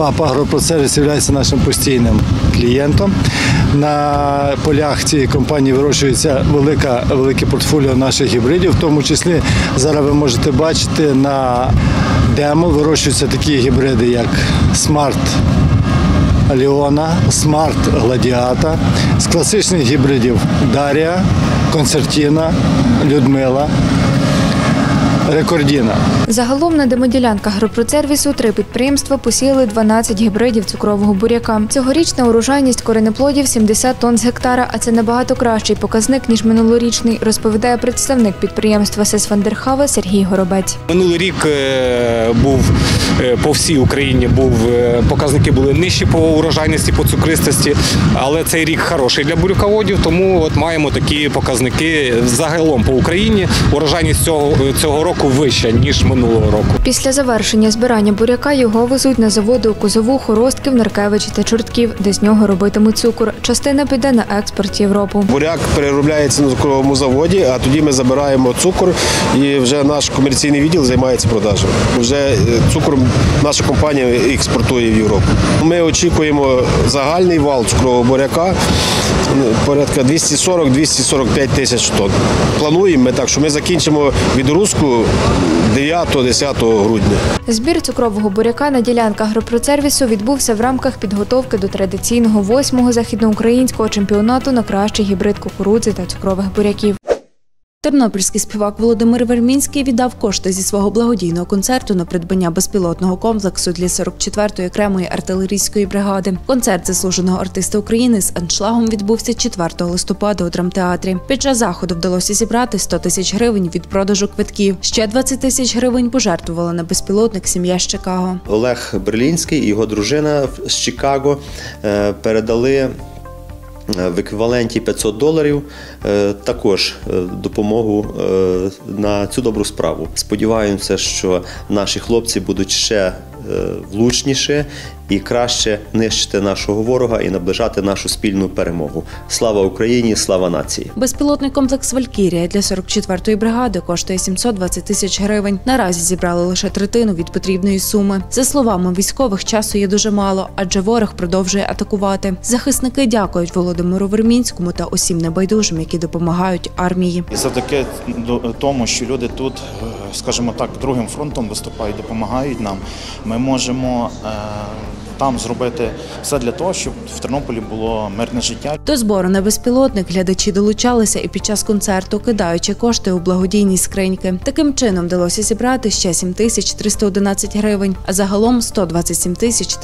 ПАП «Агропродсервіс» є нашим постійним клієнтом. На полях цієї компанії вирощується велике портфоліо наших гібридів, в тому числі зараз ви можете бачити на демо вирощуються такі гібриди, як Smart Leona, Smart Gladiata, з класичних гібридів Дар'я, Концертіна, Людмила, Рекордіна. Загалом на демоділянках агропродсервісу 3 підприємства посіяли 12 гібридів цукрового буряка. Цьогорічна урожайність коренеплодів – 70 тонн з гектара, а це набагато кращий показник, ніж минулорічний, розповідає представник підприємства СЕС Вандерхаве Сергій Горобець. Минулий рік був по всій Україні, показники були нижчі по урожайності, по цукристості, але цей рік хороший для буряководів, тому от маємо такі показники загалом по Україні. Урожайність цього року вища, ніж минулого року. Після завершення збирання буряка його везуть на заводи у Козову, Хоростків, Наркевичі та Чортків, де з нього робитимуть цукор. Частина піде на експорт в Європу. Буряк переробляється на цукровому заводі, а тоді ми забираємо цукор і вже наш комерційний відділ займається продажем. Вже цукор наша компанія експортує в Європу. Ми очікуємо загальний вал цукрового буряка порядка 240-245 тисяч тонн. Плануємо ми так, що ми закінчимо відгрузку 9-10 грудня. Збір цукрового буряка на ділянках агропродсервісу відбувся в рамках підготовки до традиційного 8-го західноукраїнського чемпіонату на кращий гібрид кукурудзи та цукрових буряків. Тернопільський співак Володимир Вермінський віддав кошти зі свого благодійного концерту на придбання безпілотного комплексу для 44-ї окремої артилерійської бригади. Концерт заслуженого артиста України з аншлагом відбувся 4 листопада у драмтеатрі. Під час заходу вдалося зібрати 100 тисяч гривень від продажу квитків. Ще 20 тисяч гривень пожертвувала на безпілотник сім'я з Чикаго. Олег Берлінський і його дружина з Чикаго передали в еквіваленті $500 також допомогу на цю добру справу. Сподіваємося, що наші хлопці будуть ще влучніше і краще нищити нашого ворога і наближати нашу спільну перемогу. Слава Україні, слава нації! Безпілотний комплекс «Валькірія» для 44-ї бригади коштує 720 тисяч гривень. Наразі зібрали лише третину від потрібної суми. За словами військових, часу є дуже мало, адже ворог продовжує атакувати. Захисники дякують Володимиру Вермінському та усім небайдужим, які допомагають армії. І завдяки тому, що люди тут, скажімо так, другим фронтом виступають, допомагають нам, ми можемо там зробити все для того, щоб в Тернополі було мирне життя. До збору на безпілотник глядачі долучалися і під час концерту, кидаючи кошти у благодійні скриньки. Таким чином вдалося зібрати ще 7311 гривень, а загалом 127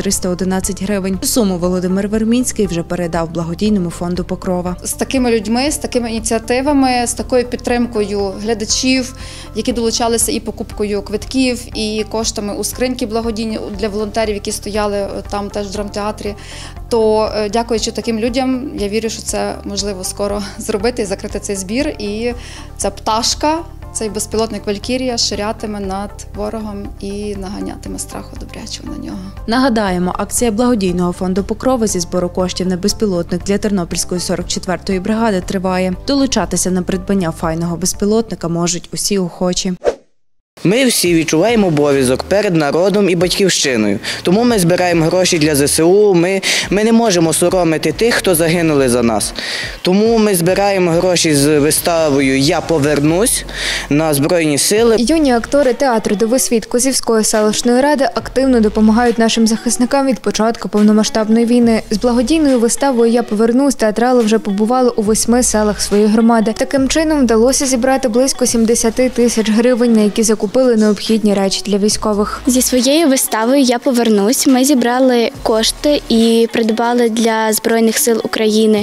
311 гривень. Суму Володимир Вермінський вже передав благодійному фонду «Покрова». З такими людьми, з такими ініціативами, з такою підтримкою глядачів, які долучалися і покупкою квитків, і коштами у скриньки благодійні для волонтерів, які стояли там теж в драмтеатрі, то дякуючи таким людям, я вірю, що це можливо скоро зробити і закрити цей збір. І ця пташка, цей безпілотник «Валькірія» ширятиме над ворогом і наганятиме страху добрячого на нього. Нагадаємо, акція благодійного фонду «Покрова» зі збору коштів на безпілотник для Тернопільської 44-ї бригади триває. Долучатися на придбання файного безпілотника можуть усі охочі. Ми всі відчуваємо обов'язок перед народом і батьківщиною. Тому ми збираємо гроші для ЗСУ, ми не можемо соромити тих, хто загинули за нас. Тому ми збираємо гроші з виставою «Я повернусь» на Збройні Сили. Юні актори театру «Дивосвіт» Козівської селищної ради активно допомагають нашим захисникам від початку повномасштабної війни. З благодійною виставою «Я повернусь» театрали вже побували у 8 селах своєї громади. Таким чином вдалося зібрати близько 70 тисяч гривень, на які закупили необхідні речі для військових. Зі своєю виставою «Я повернусь» ми зібрали кошти і придбали для Збройних сил України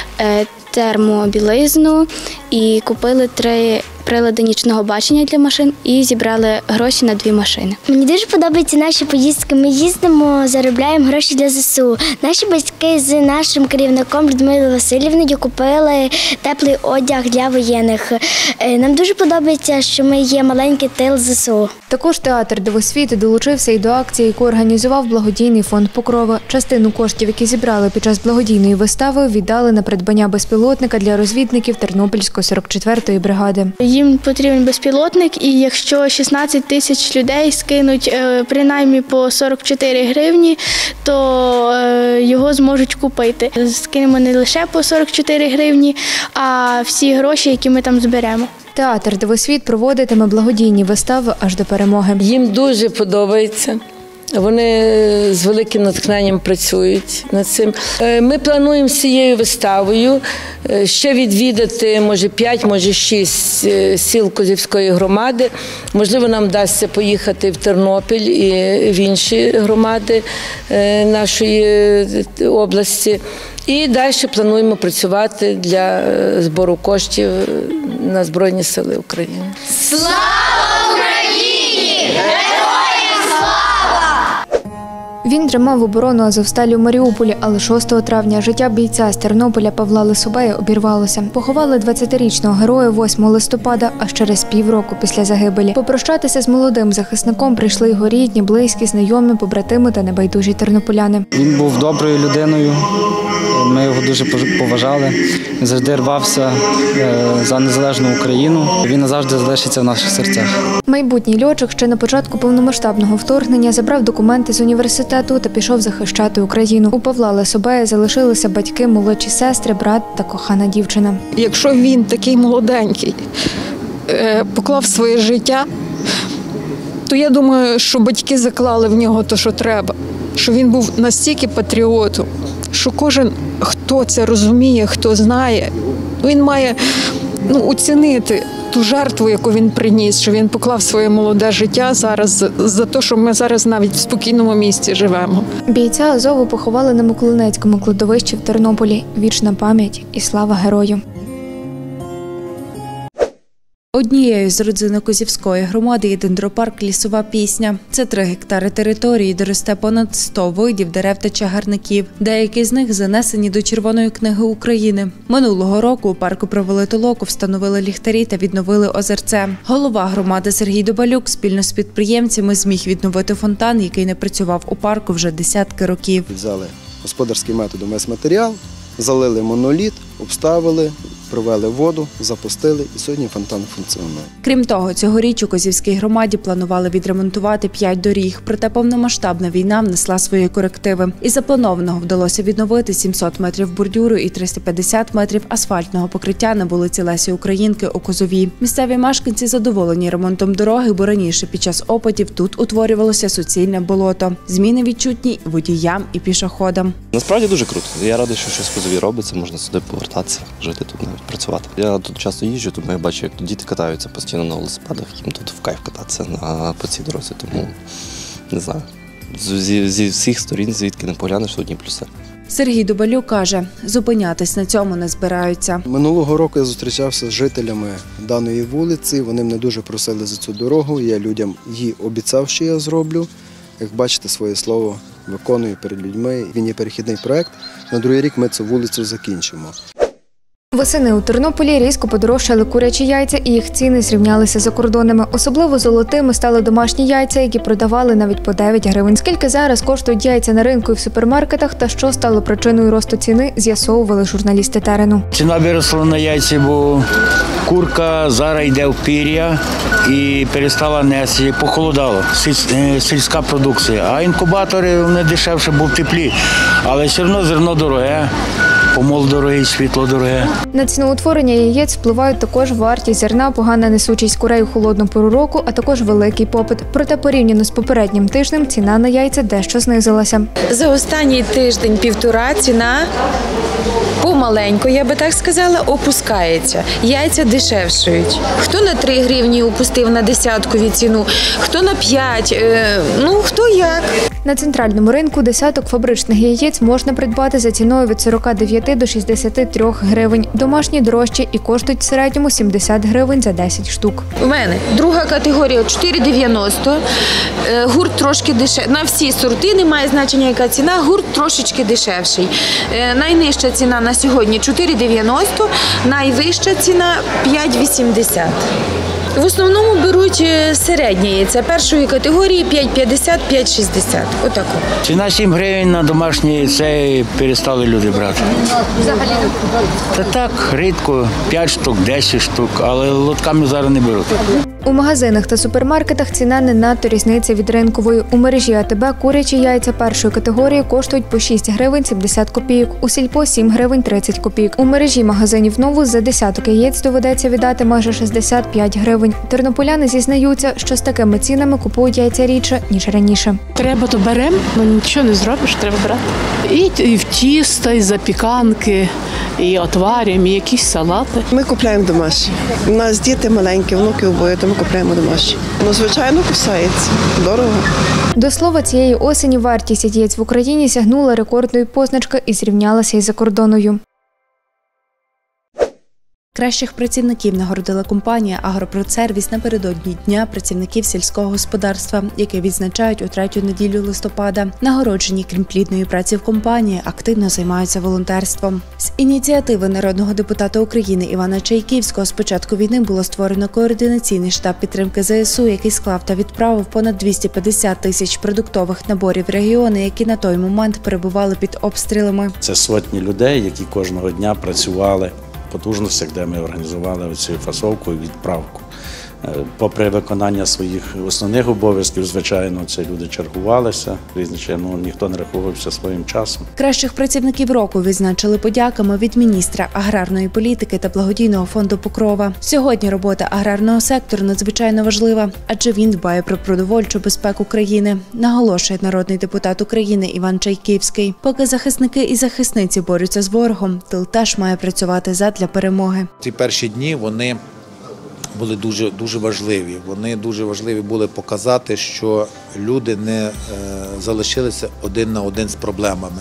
термобілизну і купили 3 прилади нічного бачення для машин і зібрали гроші на 2 машини. Мені дуже подобаються наші поїздки. Ми їздимо, заробляємо гроші для ЗСУ. Наші батьки з нашим керівником Людмилою Васильівною купили теплий одяг для воєнних. Нам дуже подобається, що ми є маленький тил ЗСУ. Також театр «Дивосвіт» долучився і до акції, яку організував благодійний фонд «Покрова». Частину коштів, які зібрали під час благодійної вистави, віддали на придбання безпілотників безпілотника для розвідників Тернопільської 44-ї бригади. Їм потрібен безпілотник, і якщо 16 тисяч людей скинуть принаймні по 44 гривні, то його зможуть купити. Скинемо не лише по 44 гривні, а всі гроші, які ми там зберемо. Театр «Дивосвіт» проводитиме благодійні вистави аж до перемоги. Їм дуже подобається. Вони з великим натхненням працюють над цим. Ми плануємо з цією виставою ще відвідати, може, 5, може, 6 сіл Козівської громади. Можливо, нам вдасться поїхати в Тернопіль і в інші громади нашої області. І далі плануємо працювати для збору коштів на Збройні Сили України. Слава Україні! Героям слава! Він тримав оборону Азовсталі у Маріуполі, але 6 травня життя бійця з Тернополя Павла Лисубея обірвалося. Поховали 20-річного героя 8 листопада, аж через півроку після загибелі. Попрощатися з молодим захисником прийшли його рідні, близькі, знайомі, побратими та небайдужі тернополяни. Він був доброю людиною, ми його дуже поважали. Він завжди рвався за незалежну Україну. Він назавжди залишиться в наших серцях. Майбутній льотчик ще на початку повномасштабного вторгнення забрав документи з університету та пішов захищати Україну. У Павла Лисубея залишилися батьки, молодші сестри, брат та кохана дівчина. Якщо він такий молоденький поклав своє життя, то я думаю, що батьки заклали в нього те, що треба. Що він був настільки патріотом, що кожен, хто це розуміє, хто знає, він має оцінити ту жертву, яку він приніс, що він поклав своє молоде життя зараз за те, що ми зараз навіть в спокійному місці живемо. Бійця Азову поховали на Миколинецькому кладовищі в Тернополі. Вічна пам'ять і слава герою. Однією з родзин Козівської громади є дендропарк «Лісова пісня». Це 3 гектари території, де росте понад 100 видів дерев та чагарників. Деякі з них занесені до Червоної книги України. Минулого року у парку провели толоку, встановили ліхтарі та відновили озерце. Голова громади Сергій Добалюк спільно з підприємцями зміг відновити фонтан, який не працював у парку вже десятки років. Взяли господарським методом весь матеріал, залили моноліт, обставили, провели воду, запустили і сьогодні фонтан функціонує. Крім того, цьогоріч у Козівській громаді планували відремонтувати 5 доріг, проте повномасштабна війна внесла свої корективи. Із запланованого вдалося відновити 700 метрів бордюру і 350 метрів асфальтного покриття на вулиці Лесі Українки у Козові. Місцеві мешканці задоволені ремонтом дороги, бо раніше під час опадів тут утворювалося суцільне болото. Зміни відчутні водіям і пішоходам. Насправді дуже круто. Я радий, що щось в Козові робиться, можна сюди повертатися, жити тут навіть. Працювати. Я тут часто їжджу, тому я бачу, як тут діти катаються постійно на велосипедах, їм тут в кайф кататися по цій дорозі, тому не знаю. Зі всіх сторін, звідки не поглянеш, одні плюси. Сергій Добалюк каже, зупинятись на цьому не збираються. Минулого року я зустрічався з жителями даної вулиці, вони мене дуже просили за цю дорогу, я людям її обіцяв, що я зроблю. Як бачите, своє слово виконую перед людьми. Він є перехідний проєкт, на другий рік ми цю вулицю закінчимо. Восени у Тернополі різко подорожчали курячі яйця і їх ціни зрівнялися за кордонами. Особливо золотими стали домашні яйця, які продавали навіть по 9 гривень. Скільки зараз коштують яйця на ринку і в супермаркетах та що стало причиною росту ціни, з'ясовували журналісти терену. Ціна виросла на яйці, бо курка зараз йде в пір'я і перестала нести, похолодало, сільська продукція. А інкубатори вони дешевше, бо в теплі, але все одно зерно дороге. Помол дорогий, світло дороге. На ціноутворення яєць впливають також вартість зерна, погана несучість курей у холодну пору року, а також великий попит. Проте порівняно з попереднім тижнем ціна на яйця дещо знизилася. За останній тиждень-півтора ціна помаленьку, я би так сказала, опускається. Яйця дешевшають. Хто на 3 гривні опустив на десяткові ціну, хто на 5, хто як. На центральному ринку десяток фабричних яєць можна придбати за ціною від 49 до 63 гривень. Домашні дорожчі і коштують в середньому 70 гривень за 10 штук. У мене друга категорія 4,90, гурт трошки дешевший. На всі сорти немає значення, яка ціна, гурт трошечки дешевший. Найнижча ціна на сьогодні 4,90, найвища ціна 5,80. В основному беруть середнє яйце першої категорії 5,50, 5,60. Отако. Ціна 7 гривень на домашнє яйце перестали люди брати. Взагалі? Та так, рідко, 5 штук, 10 штук, але лотками зараз не беруть. У магазинах та супермаркетах ціна не надто різниця від ринкової. У мережі АТБ курячі яйця першої категорії коштують по 6 гривень 70 копійок, у Сільпо – 7 гривень 30 копійок. У мережі магазинів «Новус» за десяток яєць доведеться віддати майже 65 гривень. Тернополяни зізнаються, що з такими цінами купують яйця рідше, ніж раніше. Треба, то беремо, але нічого не зробиш, треба брати. І в тісто, і запіканки, і отварюємо, і якісь салати. Ми купуємо домашні. У нас діти маленькі, внуки обоє, тому купуємо домашні. Ну, звичайно, кусається. Дорого. До слова, цієї осені вартість яєць в Україні сягнула рекордної позначки і зрівнялася із закордонною. Кращих працівників нагородила компанія «Агропродсервіс» напередодні Дня працівників сільського господарства, який відзначають у 3-ю неділю листопада. Нагороджені, крім плідної праці в компанії, активно займаються волонтерством. З ініціативи народного депутата України Івана Чайківського з початку війни було створено координаційний штаб підтримки ЗСУ, який склав та відправив понад 250 тисяч продуктових наборів в регіони, які на той момент перебували під обстрілами. Це сотні людей, які кожного дня працювали в потужностях, де ми організували оцю фасовку і відправку. Попри виконання своїх основних обов'язків, звичайно, це люди чергувалися, ніхто не рахувався своїм часом. Кращих працівників року відзначили подяками від міністра аграрної політики та благодійного фонду «Покрова». Сьогодні робота аграрного сектору надзвичайно важлива, адже він дбає про продовольчу безпеку країни, наголошує народний депутат України Іван Чайківський. Поки захисники і захисниці борються з ворогом, тил теж має працювати задля перемоги. Ці перші дні вони були дуже важливі. Вони дуже важливі були показати, що люди не залишилися один на один з проблемами.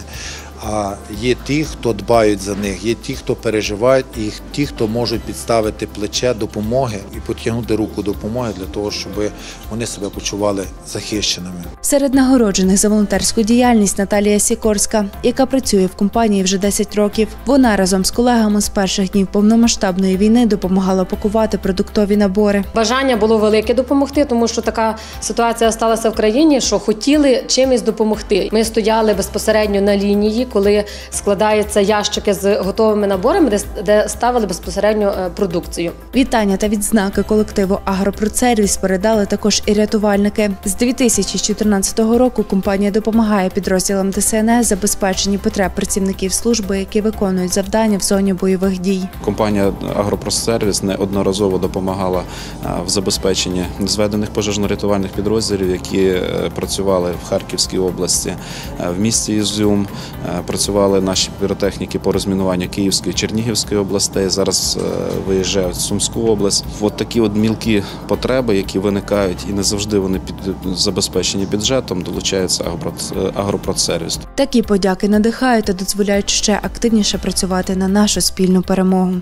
А є ті, хто дбають за них, є ті, хто переживають, і ті, хто можуть підставити плече допомоги і потягнути руку допомоги для того, щоб вони себе почували захищеними. Серед нагороджених за волонтерську діяльність Наталія Сікорська, яка працює в компанії вже 10 років. Вона разом з колегами з перших днів повномасштабної війни допомагала пакувати продуктові набори. Бажання було велике допомогти, тому що така ситуація сталася в країні, що хотіли чимось допомогти. Ми стояли безпосередньо на лінії, коли складаються ящики з готовими наборами, де ставили безпосередньо продукцію. Вітання та відзнаки колективу «Агропродсервіс» передали також і рятувальники. З 2014 року компанія допомагає підрозділам ДСНС забезпеченні потреб працівників служби, які виконують завдання в зоні бойових дій. Компанія «Агропродсервіс» неодноразово допомагала в забезпеченні зведених пожежно-рятувальних підрозділів, які працювали в Харківській області, в місті Ізюм. Працювали наші піротехніки по розмінуванню Київської, Чернігівської областей, зараз виїжджають в Сумську область. От такі мілкі потреби, які виникають і не завжди вони забезпечені бюджетом, долучається «Агропродсервіс». Такі подяки надихають та дозволяють ще активніше працювати на нашу спільну перемогу.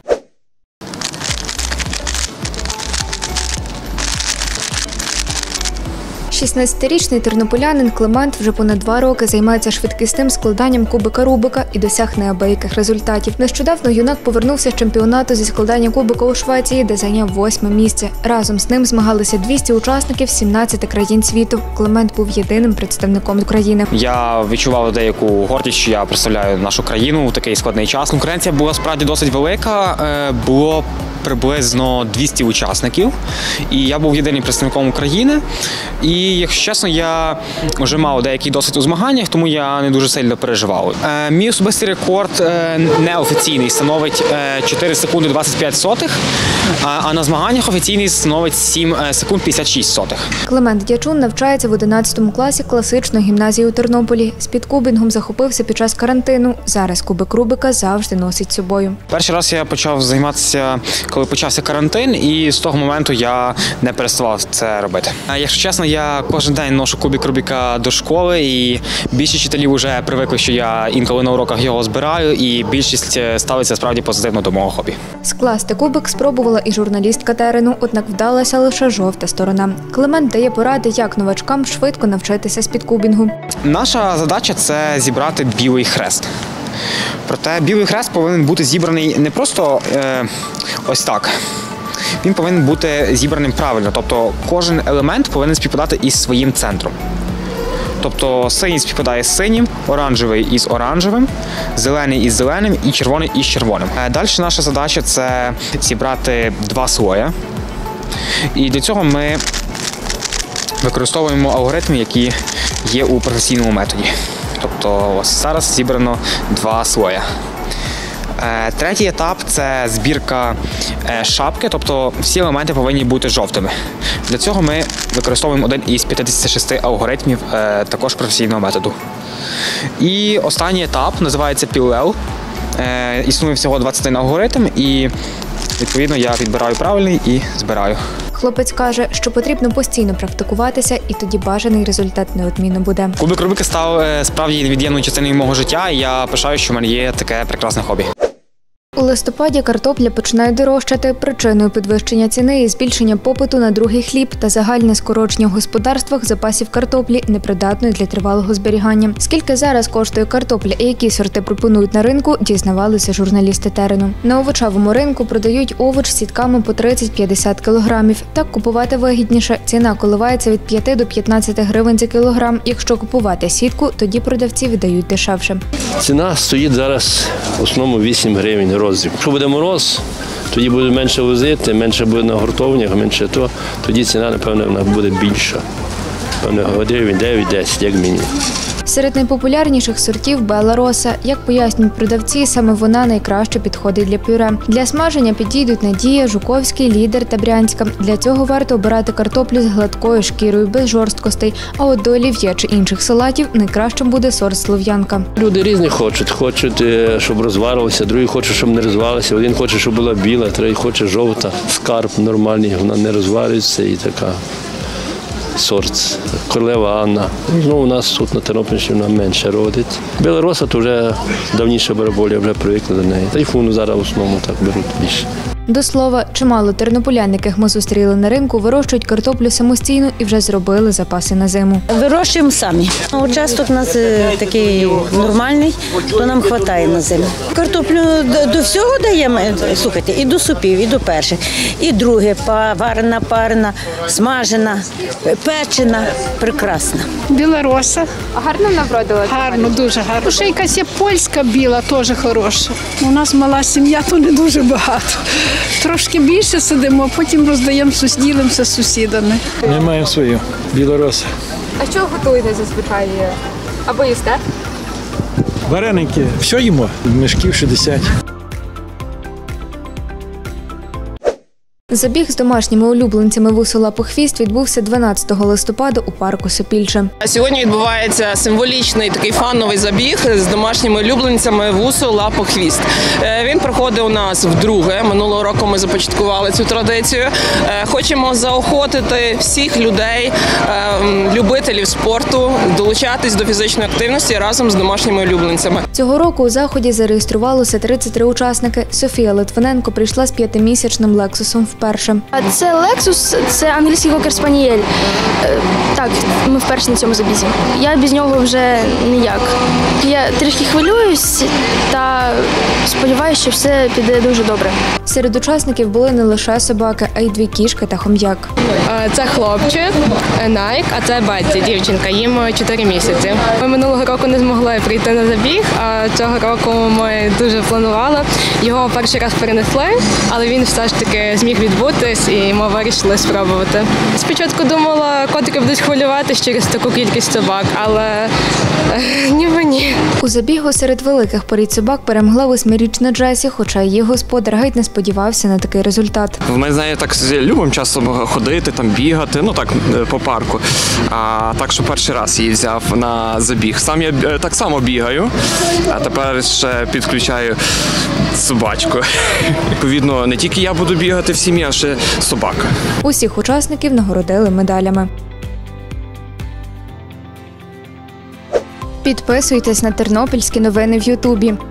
16-річний тернополянин Климент вже понад 2 роки займається швидкісним складанням кубика Рубика і досяг неабияких результатів. Нещодавно юнак повернувся з чемпіонату зі складання кубика у Швеції, де зайняв 8-ме місце. Разом з ним змагалися 200 учасників з 17 країн світу. Климент був єдиним представником України. Я відчував деяку гордість, що я представляю нашу країну у такий складний час. Конкуренція була справді досить велика. Було приблизно 200 учасників, і я був єдиним представником України. І, якщо чесно, я вже мав деякий досвід у змаганнях, тому я не дуже сильно переживав. Мій особистий рекорд неофіційний становить 4 секунди 25 сотих, а на змаганнях офіційний становить 7 секунд 56 сотих. Климент Дячун навчається в 11 класі класичної гімназії у Тернополі. Спідкубінгом захопився під час карантину. Зараз кубик Рубика завжди носить з собою. Перший раз я почав займатися, коли почався карантин, і з того моменту я не переставав це робити. Якщо чесно, я кожен день ношу кубик Рубіка до школи, і більшість вчителів вже привикли, що я інколи на уроках його збираю, і більшість ставиться справді позитивно до мого хобі. Скласти кубик спробувала і журналістка терену, однак вдалася лише жовта сторона. Климент дає поради, як новачкам швидко навчитися спідкубінгу. Наша задача – це зібрати білий хрест. Проте білий хрест повинен бути зібраний не просто ось так. він повинен бути зібраним правильно. Тобто кожен елемент повинен співпадати із своїм центром. Тобто синій співпадає з синім, оранжевий із оранжевим, зелений із зеленим і червоний із червоним. Далі наша задача – це зібрати 2 слоя. І для цього ми використовуємо алгоритми, які є у професійному методі. Тобто ось зараз зібрано 2 слоя. Третій етап – це збірка шапки, тобто всі елементи повинні бути жовтими. Для цього ми використовуємо один із 56 алгоритмів також професійного методу. І останній етап називається пілел. Існує всього 21 алгоритм і, відповідно, я підбираю правильний і збираю. Хлопець каже, що потрібно постійно практикуватися, і тоді бажаний результат неодмінно буде. Кубик Рубика став справді невід'ємною частиною мого життя, і я пишаю, що в мене є таке прекрасне хобі. У листопаді картопля починає дорожчати. Причиною підвищення ціни є збільшення попиту на другий хліб та загальне скорочення в господарствах запасів картоплі, непридатної для тривалого зберігання. Скільки зараз коштує картопля і які сорти пропонують на ринку, дізнавалися журналісти терену. На овочевому ринку продають овоч з сітками по 30-50 кілограмів. Так купувати вигідніше. Ціна коливається від 5 до 15 гривень за кілограм. Якщо купувати сітку, тоді продавці віддають дешевше. Ціна стоїть зараз в основному 8 гривень роздріб. Якщо буде мороз, тоді буде менше возити, менше буде на гуртовнях, менше то, тоді ціна, напевно, вона буде більша. Напевно, гривень 9-10, як мінімум. Серед найпопулярніших сортів Белла Роса. Як пояснюють продавці, саме вона найкраще підходить для пюре. Для смаження підійдуть Надія, Жуковський, Лідер та Брянська. Для цього варто обирати картоплю з гладкою шкірою, без жорсткостей. А от до олів'є чи інших салатів найкращим буде сорт Слов'янка. Люди різні хочуть, щоб розварилося, другі хочуть, щоб не розвалилося. Один хоче, щоб була біла, третій хоче жовта. Скарб нормальний, вона не розварюється і така. Сорт Королева Анна. Ну, у нас тут на Тернопільщині вона менше родить. Белла Роса то вже давніше бараболі, вже привикли до неї. Тайфуну зараз в основному так беруть більше. До слова, чимало тернополян, яких ми зустріли на ринку, вирощують картоплю самостійно і вже зробили запаси на зиму. Вирощуємо самі. Участок у нас такий нормальний, то нам вистачає на зиму. Картоплю до всього даємо, слухайте, і до супів, і до перших, і друге, варена, парена, смажена, печена, прекрасна. Біла роса. А гарно вродила? Гарно, дуже гарно. Ще якась є польська біла, теж хороша. У нас мала сім'я, то не дуже багато. Трошки більше сидимо, а потім роздаємо, ділимося з сусідами. Ми маємо свою білоросу. А що готуєте зазвичай? Або їсте? Вареники, все їмо, мішків 60. Забіг з домашніми улюбленцями вусу лапохвіст відбувся 12 листопада у парку Сопільче. Сьогодні відбувається символічний такий фановий забіг з домашніми улюбленцями вусу лапохвіст. Він проходить у нас вдруге. Минулого року ми започаткували цю традицію. Хочемо заохотити всіх людей, любителів спорту, долучатись до фізичної активності разом з домашніми улюбленцями. Цього року у заході зареєструвалося 33 учасники. Софія Литвиненко прийшла з 5-місячним Лексусом вперше. Це Лексус, це англійський кокер-спанієль. Так, ми вперше на цьому забізі. Я без нього вже ніяк. Я трішки хвилююсь та сподіваюся, що все піде дуже добре. Серед учасників були не лише собаки, а й 2 кішки та хом'як. Це хлопчик, Найк, а це Бетті, дівчинка, їм 4 місяці. Ми минулого року не змогли прийти на забіг, а цього року ми дуже планували. Його перший раз перенесли, але він все ж таки зміг відбутись і ми вирішили спробувати. Спочатку думала, котики будуть хвилюватися через таку кількість собак, але ніби ні. У забігу серед великих порід собак перемогла 8-річна Джесі, хоча її господар геть не сподівався на такий результат. Ми з нею так любимо часом ходити, там бігати, ну так, по парку. А так, що перший раз її взяв на забіг. Сам я так само бігаю, а тепер ще підключаю собачку. Відповідно, не тільки я буду бігати в сім'ї, а ще собака. Усіх учасників нагородили медалями. Підписуйтесь на тернопільські новини в Ютубі.